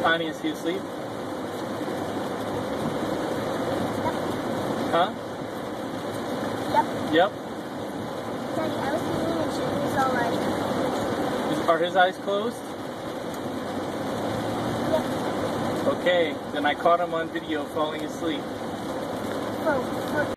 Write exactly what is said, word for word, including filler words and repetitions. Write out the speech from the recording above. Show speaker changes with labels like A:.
A: Tiny, is he asleep? Huh?
B: Yep.
A: Yep.
B: Daddy, I was thinking and she was all like...
A: Is, are his eyes closed?
B: Yep.
A: Okay, then I caught him on video falling asleep.
B: For, for